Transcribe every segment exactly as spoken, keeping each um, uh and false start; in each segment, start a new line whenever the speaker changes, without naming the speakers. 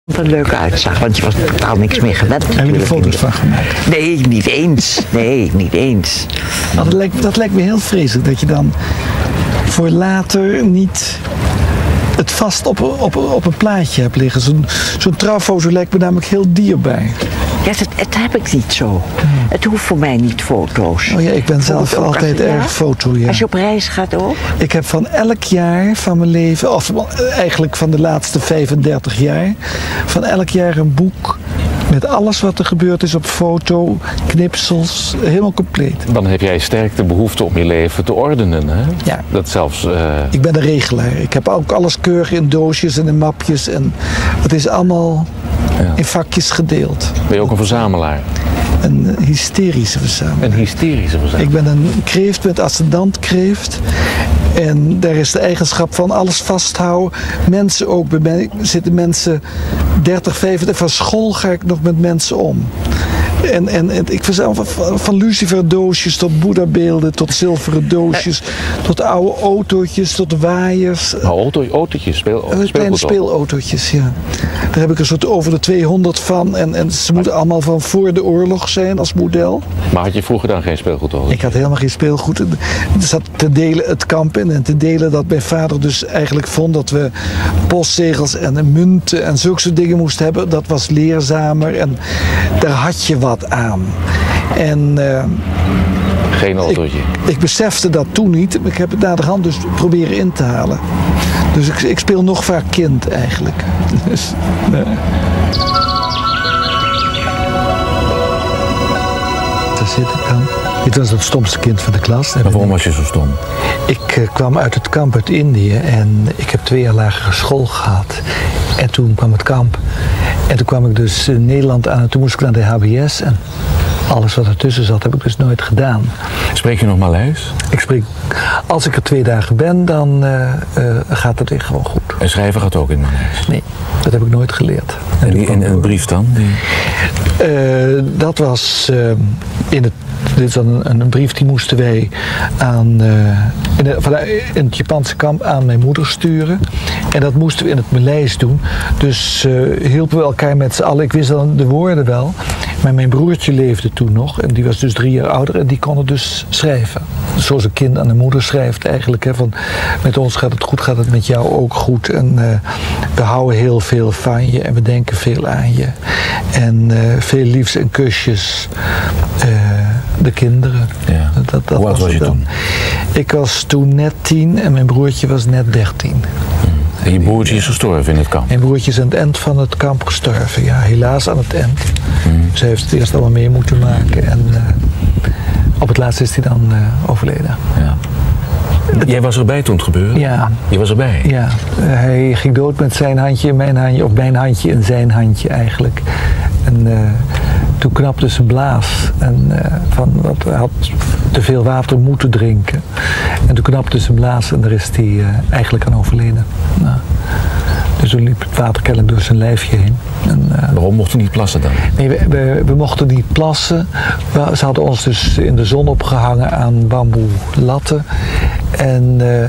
er leuk uitzag, want je was totaal niks meer gewend.
Heb je er foto's van gemaakt?
Nee, niet eens. Nee, niet eens.
Dat lijkt, dat lijkt me heel vreselijk, dat je dan voor later niet het vast op, op, op een plaatje hebt liggen. Zo'n zo'n trouwfoto lijkt me namelijk heel dierbaar.
Ja, dat, dat heb ik niet zo. Hmm. Het hoeft voor mij niet foto's.
Oh ja, ik ben zelf altijd je, erg ja? foto, ja.
Als je op reis gaat ook?
Ik heb van elk jaar van mijn leven, of eigenlijk van de laatste vijfendertig jaar, van elk jaar een boek met alles wat er gebeurd is op foto, knipsels, helemaal compleet.
Dan heb jij sterk de behoefte om je leven te ordenen, hè?
Ja.
Dat zelfs... Uh...
Ik ben een regelaar. Ik heb ook alles keurig in doosjes en in mapjes. En het is allemaal ja. in vakjes gedeeld.
Ben je ook een verzamelaar?
Een hysterische verzamelaar.
Een hysterische verzamelaar.
Ik ben een kreeft met ascendant kreeft. En daar is de eigenschap van alles vasthouden. Mensen ook. Bij mij zitten mensen dertig, vijfendertig. Van school ga ik nog met mensen om. En, en, en ik verzamel van, van luciferdoosjes tot boeddhabeelden, tot zilveren doosjes, tot oude autootjes, tot waaiers.
Nou, auto, autootjes, speel,
kleine speelautootjes, ja. Daar heb ik er soort over de tweehonderd van. En, en ze moeten allemaal van voor de oorlog zijn als model.
Maar had je vroeger dan geen speelgoed?
Ik had helemaal geen speelgoed. Er zat te delen het kamp in en te delen dat mijn vader dus eigenlijk vond dat we postzegels en munten en zulke soort dingen moesten hebben. Dat was leerzamer en daar had je wat aan. En uh,
geen autootje?
Ik, ik besefte dat toen niet. Ik heb het naderhand dus proberen in te halen. Dus ik, ik speel nog vaak kind eigenlijk. Dus, uh. Daar zit ik dan. Dit was het stomste kind van de klas.
Maar waarom was je zo stom?
Ik uh, kwam uit het kamp uit Indië en ik heb twee jaar lagere school gehad. En toen kwam het kamp. En toen kwam ik dus in Nederland aan en toen moest ik naar de H B S. En alles wat ertussen zat heb ik dus nooit gedaan.
Spreek je nog Maleis?
Ik spreek, als ik er twee dagen ben, dan uh, uh, gaat het echt gewoon goed.
En schrijven gaat ook in Maleis?
Nee, dat heb ik nooit geleerd.
En die in een brief dan? Die...
Uh, dat was uh, in het... Dit is dan een, een brief die moesten wij aan, uh, in, de, in het Japanse kamp aan mijn moeder sturen. En dat moesten we in het Maleis doen. Dus uh, hielpen we elkaar met z'n allen. Ik wist dan de woorden wel. Maar mijn broertje leefde toen nog. En die was dus drie jaar ouder. En die kon het dus schrijven. Zoals een kind aan de moeder schrijft eigenlijk. Hè, van, met ons gaat het goed, gaat het met jou ook goed. En uh, we houden heel veel van je. En we denken veel aan je. En uh, veel liefs en kusjes. Uh, de kinderen.
Ja. Dat, dat Hoe oud was, was je dan. toen?
Ik was toen net tien en mijn broertje was net dertien.
Hmm. En je broertje is gestorven in het kamp?
Mijn broertje is aan het eind van het kamp gestorven, ja, helaas aan het eind.
Hmm.
Ze heeft het eerst allemaal mee moeten maken en uh, op het laatst is hij dan uh, overleden.
Ja. Jij was erbij toen het gebeurde?
Ja.
Je was erbij?
Ja. Uh, hij ging dood met zijn handje in mijn handje, of mijn handje in zijn handje eigenlijk. En uh, toen knapte zijn blaas. En uh, van, wat, hij had te veel water moeten drinken. En toen knapte zijn blaas en daar is hij uh, eigenlijk aan overleden. Nou, dus toen liep het water kennelijk door zijn lijfje heen. En, uh,
Waarom mocht hij niet plassen dan?
Nee, we, we, we mochten niet plassen. We, ze hadden ons dus in de zon opgehangen aan bamboe latten. En uh,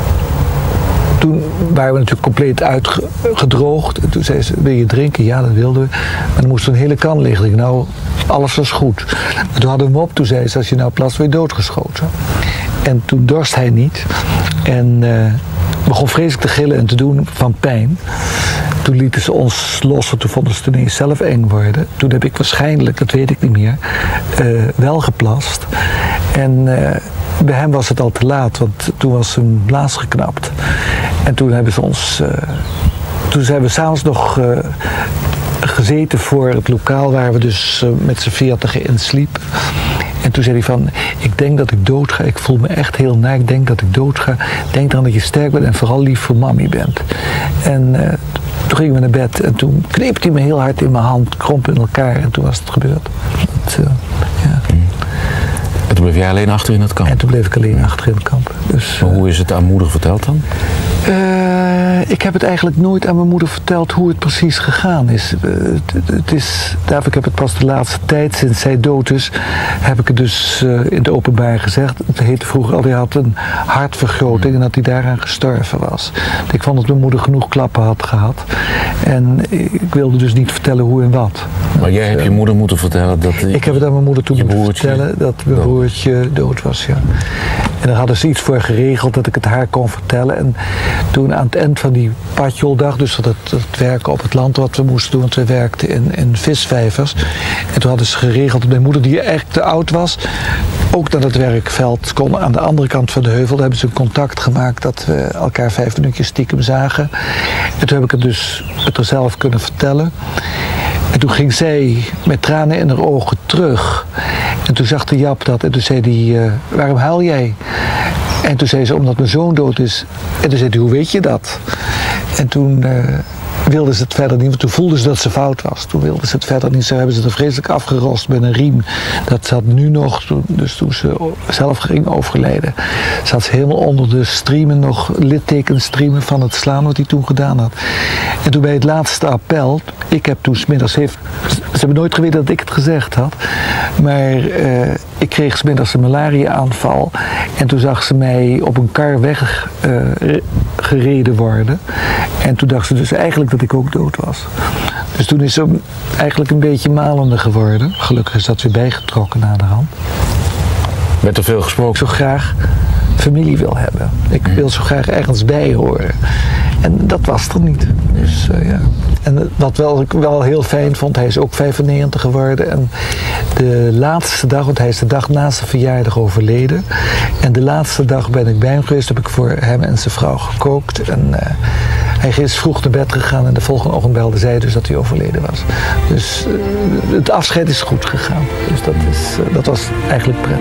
toen waren we natuurlijk compleet uitgedroogd. En toen zei ze, wil je drinken? Ja, dat wilden we. Maar dan moest er een hele kan liggen. Ik, nou, alles was goed. Maar toen hadden we hem op. Toen zei ze, als je nou plast, word je doodgeschoten. En toen dorst hij niet. En uh, begon vreselijk te gillen en te doen van pijn. Toen lieten ze ons los, toen vonden ze het ineens zelf eng worden. Toen heb ik waarschijnlijk, dat weet ik niet meer, uh, wel geplast. En uh, bij hem was het al te laat, want toen was zijn blaas geknapt. En toen hebben ze ons, uh, toen zijn we s'avonds nog uh, gezeten voor het lokaal waar we dus uh, met z'n veertigen in sliepen. En toen zei hij van, ik denk dat ik dood ga. Ik voel me echt heel naar. Ik denk dat ik dood ga. Denk eraan dat je sterk bent en vooral lief voor mami bent. En uh, toen gingen we naar bed en toen kneep hij me heel hard in mijn hand, kromp in elkaar en toen was het gebeurd. Dat, uh, ja.
En toen bleef jij alleen achter in het kamp?
En toen bleef ik alleen achter in het kamp. Dus,
maar hoe is het aan moeder verteld dan?
Uh, Uh, ik heb het eigenlijk nooit aan mijn moeder verteld hoe het precies gegaan is. Uh, het, het is daarvoor, ik heb het pas de laatste tijd, sinds zij dood is, heb ik het dus uh, in het openbaar gezegd. Het heette vroeger al, hij had een hartvergroting en dat hij daaraan gestorven was. Ik vond dat mijn moeder genoeg klappen had gehad. En ik wilde dus niet vertellen hoe en wat.
Maar jij hebt je moeder moeten vertellen dat...
Ik heb het aan mijn moeder toen moeten vertellen dat mijn broertje dood was, ja. En daar hadden ze iets voor geregeld dat ik het haar kon vertellen. En toen aan het eind van die patjoldag, dus dat het, het werken op het land wat we moesten doen, want we werkten in, in visvijvers. En toen hadden ze geregeld dat mijn moeder, die eigenlijk te oud was, ook naar het werkveld kon aan de andere kant van de heuvel. Daar hebben ze een contact gemaakt dat we elkaar vijf minuutjes stiekem zagen. En toen heb ik het dus het er zelf kunnen vertellen. En toen ging zij met tranen in haar ogen terug. En toen zag de Jap dat en toen zei hij, uh, waarom huil jij? En toen zei ze, omdat mijn zoon dood is. En toen zei hij, hoe weet je dat? En toen uh, wilden ze het verder niet, want toen voelden ze dat ze fout was. Toen wilden ze het verder niet, zo hebben ze er vreselijk afgerost met een riem. Dat zat nu nog, toen, dus toen ze zelf ging overlijden, zat ze helemaal onder de streamen, nog littekenstreamen van het slaan wat hij toen gedaan had. En toen bij het laatste appel, ik heb toen 's middags, heeft, ze hebben nooit geweten dat ik het gezegd had, maar uh, ik kreeg 's middags een malaria-aanval en toen zag ze mij op een kar weggereden uh, worden. En toen dacht ze dus eigenlijk dat ik ook dood was. Dus toen is ze eigenlijk een beetje malende geworden. Gelukkig is dat weer bijgetrokken naderhand.
Werd er veel gesproken?
Ik zo graag familie wil hebben. Ik wil zo graag ergens bij horen. En dat was er niet. Dus, uh, ja. En wat wel, ik wel heel fijn vond, hij is ook vijfennegentig geworden. En de laatste dag, want hij is de dag na zijn verjaardag overleden. En de laatste dag ben ik bij hem geweest, heb ik voor hem en zijn vrouw gekookt. En uh, hij is vroeg naar bed gegaan en de volgende ochtend belde zij dus dat hij overleden was. Dus uh, het afscheid is goed gegaan. Dus dat, is, uh, dat was eigenlijk prettig.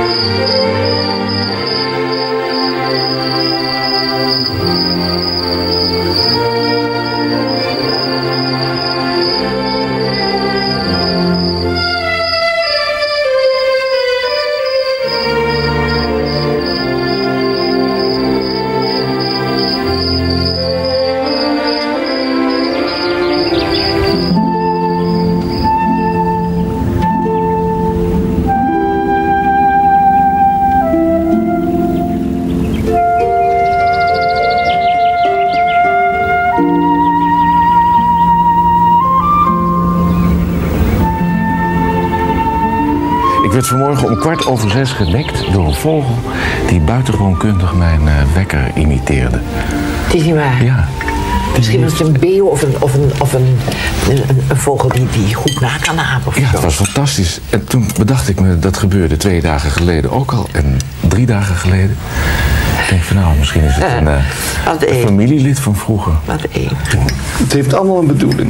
Ik werd vanmorgen om kwart over zes gewekt door een vogel die buitengewoon kundig mijn uh, wekker imiteerde.
Het is niet waar?
Ja.
Misschien was het een beeuw of een, of een, of een, een, een vogel die, die goed na kan apen of
Ja,
zo.
het was fantastisch. En toen bedacht ik me, dat gebeurde twee dagen geleden ook al en drie dagen geleden. Ik denk van nou, misschien is het een, uh, een familielid van vroeger.
Wat één.
Het heeft allemaal een bedoeling.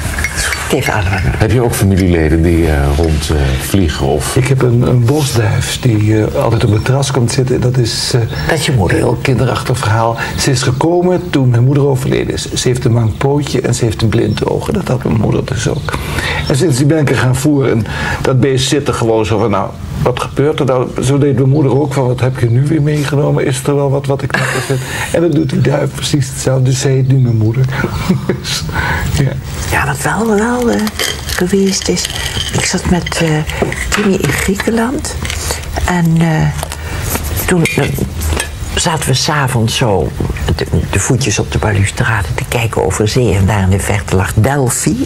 Het heeft allemaal.
Heb je ook familieleden die uh, rondvliegen? Uh, of...
Ik heb een, een bosduif die uh, altijd op het terras komt zitten. Dat is, uh,
dat is je moeder.
Een heel kinderachtig verhaal. Ze is gekomen toen mijn moeder overleden is. Ze heeft een mank pootje en ze heeft een blind oog. Dat had mijn moeder dus ook. En sinds die ben ik er gaan voeren. En dat beest zit er gewoon zo van, nou, wat gebeurt er nou? Zo deed mijn moeder ook van, wat heb je nu weer meegenomen? Is er wel wat wat ik net heb? En dat doet die duif precies hetzelfde. Dus zij heet nu mijn moeder. Dus, ja.
Ja, wat wel, wel uh, geweest is. Ik zat met uh, Timmy in Griekenland. En uh, toen uh, zaten we s'avonds zo de, de voetjes op de balustrade te kijken over zee. En daar in de verte lag Delphi.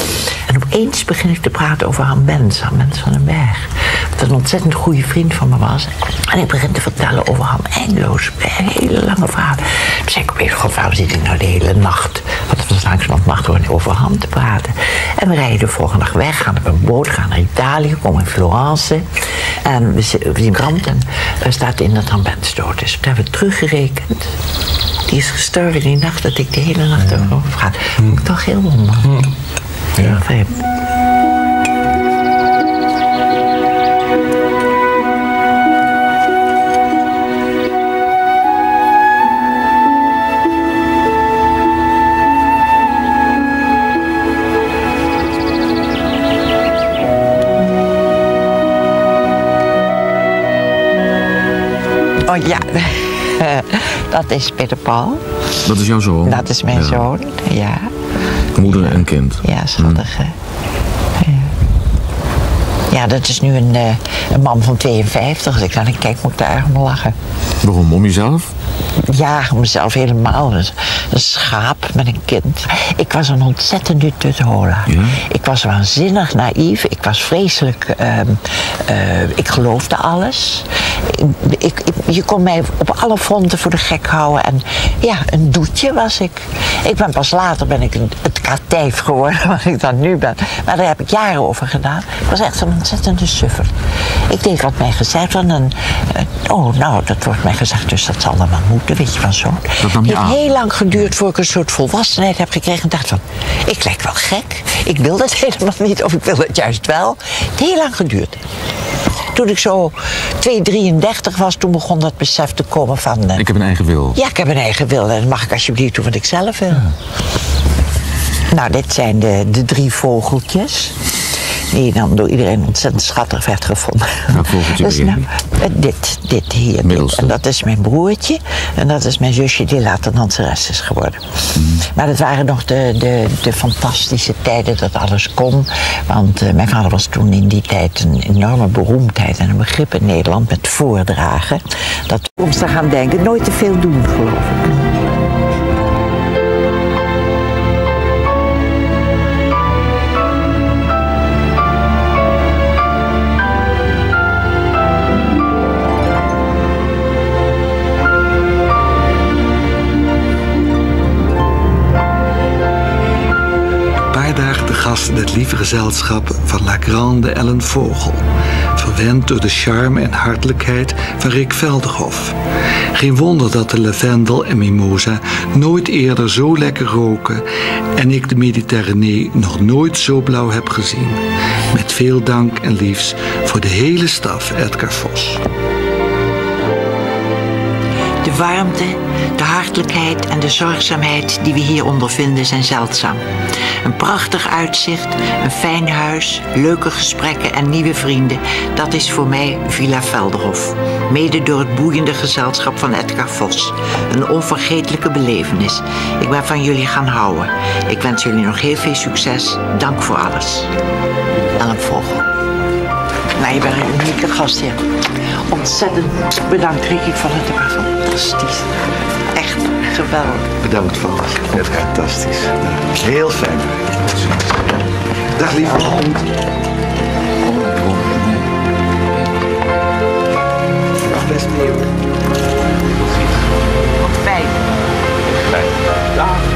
En opeens begin ik te praten over Han Bens, Han Bens van den Berg. Wat een ontzettend goede vriend van me was. En ik begin te vertellen over Han, eindeloos, een hele lange verhaal. Toen zei ik opeens, god, waarom zit ik nou de hele nacht? Want het was langzamerhand nacht over Han te praten. En we rijden de volgende dag weg, gaan op een boot, gaan naar Italië, komen in Florence. En we zien krant en er staat in dat Han Bens dood is. Toen hebben we teruggerekend. Die is gestorven die nacht dat ik de hele nacht ja. over praat. Vond ik toch heel wonder. Ja. Ja, fijn. Oh ja, Dat is Peter Paul.
Dat is jouw zoon?
Dat is mijn ja. zoon, ja.
Moeder en kind?
Ja, schattig. Hmm. Ja. ja, dat is nu een, een man van tweeënvijftig. Als ik daar naar kijk, moet ik daar erg om lachen.
Waarom? Om jezelf?
Ja, om mezelf helemaal. Een schaap met een kind. Ik was een ontzettende tuthola. Ja? Ik was waanzinnig naïef. Ik was vreselijk... Uh, uh, ik geloofde alles. Ik, ik, ik, je kon mij op alle fronten voor de gek houden. En ja, een doetje was ik. Ik ben pas later ben ik een, het katijf geworden, wat ik dan nu ben. Maar daar heb ik jaren over gedaan. Ik was echt een ontzettende suffer. Ik deed wat mij gezegd werd. En, uh, oh, nou, dat wordt mij gezegd, dus dat zal dan wel moeten, weet je wel zo.
Dat nam je
Het heeft
aan.
heel lang geduurd voor ik een soort volwassenheid heb gekregen. En dacht van, ik lijk wel gek. Ik wil dat helemaal niet, of ik wil het juist wel. Het heeft heel lang geduurd. Toen ik zo twee drieëndertig was, toen begon dat besef te komen van... Uh,
ik heb een eigen wil.
Ja, ik heb een eigen wil. En dat mag ik alsjeblieft doen wat ik zelf wil. Ja. Nou, dit zijn de, de drie vogeltjes. Die dan door iedereen ontzettend schattig werd gevonden.
Welk vogeltje dus, nou,
dit, dit hier. Dit. En dat is mijn broertje. En dat is mijn zusje die later danseres is geworden. Mm. Maar dat waren nog de, de, de fantastische tijden dat alles kon. Want uh, mijn vader was toen in die tijd een enorme beroemdheid en een begrip in Nederland met voordragen. Dat ons te gaan denken, nooit te veel doen, geloof ik.
In het lieve gezelschap van La Grande Ellen Vogel, verwend door de charme en hartelijkheid van Rick Velderhof. Geen wonder dat de lavendel en mimosa nooit eerder zo lekker roken en ik de Mediterranee nog nooit zo blauw heb gezien. Met veel dank en liefs voor de hele staf Edgar Vos.
De warmte, de hartelijkheid en de zorgzaamheid die we hier ondervinden zijn zeldzaam. Een prachtig uitzicht, een fijn huis, leuke gesprekken en nieuwe vrienden. Dat is voor mij Villa Velderhof. Mede door het boeiende gezelschap van Edgar Vos. Een onvergetelijke belevenis. Ik ben van jullie gaan houden. Ik wens jullie nog heel veel succes. Dank voor alles. Ellen Vogel. Nou, je bent een unieke gast hier. Ontzettend bedankt, Rick. Ik vond het er fantastisch. Echt geweldig.
Bedankt voor alles. Het fantastisch. Heel fijn. Dag lieve hond. Dag best mee hoor.
Fijn.
Fijn. Dag.